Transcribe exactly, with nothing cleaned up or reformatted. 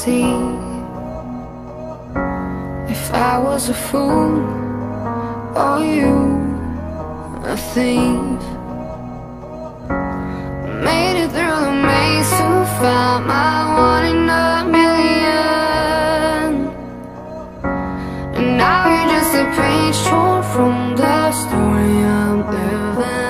see if I was a fool or you a thief. Made it through the maze to find my one in a million, and now you're just a page torn from the story I'm living.